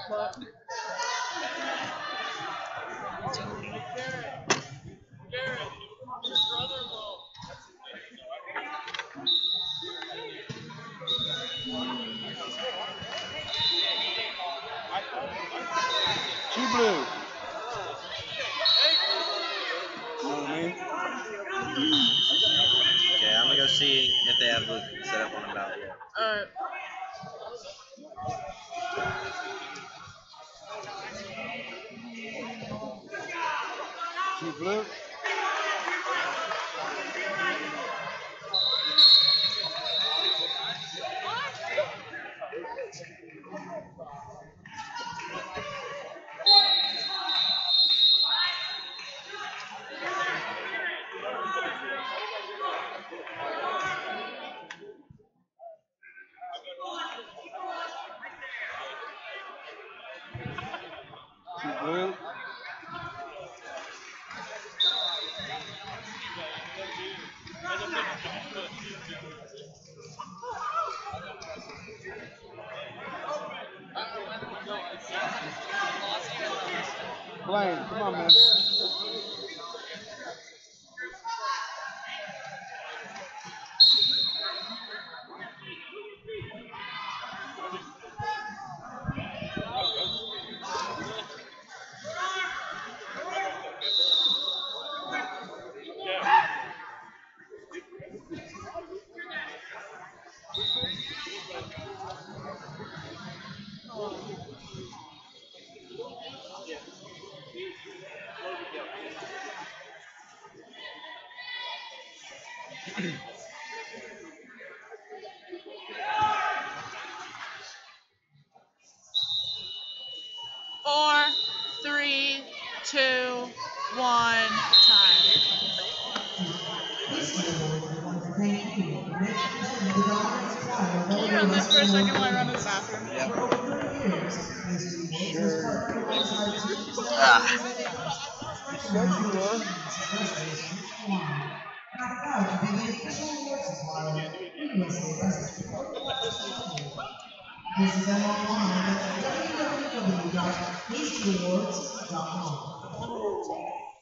Two blue. You know what I mean? Okay, I'm gonna go see if they have Luke set up on the ballot yet. Alright. Two blue. Two blue. Blaine, come on, man. Four, three, two, one, time. Can you run this for a second while I run to the bathroom? Yep. You said you were. Visit them online at www.hastyrewards.com.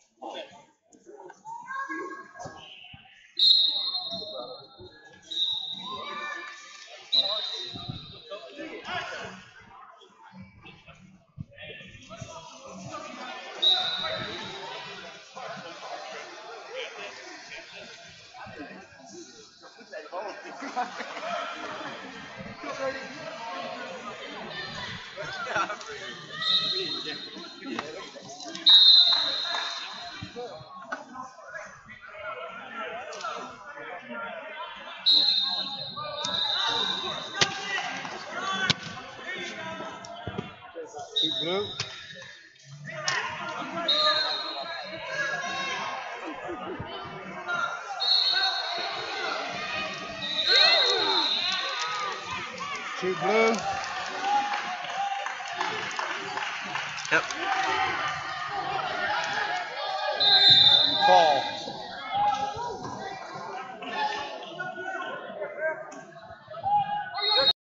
Two blue. Two blue. Yep. Call.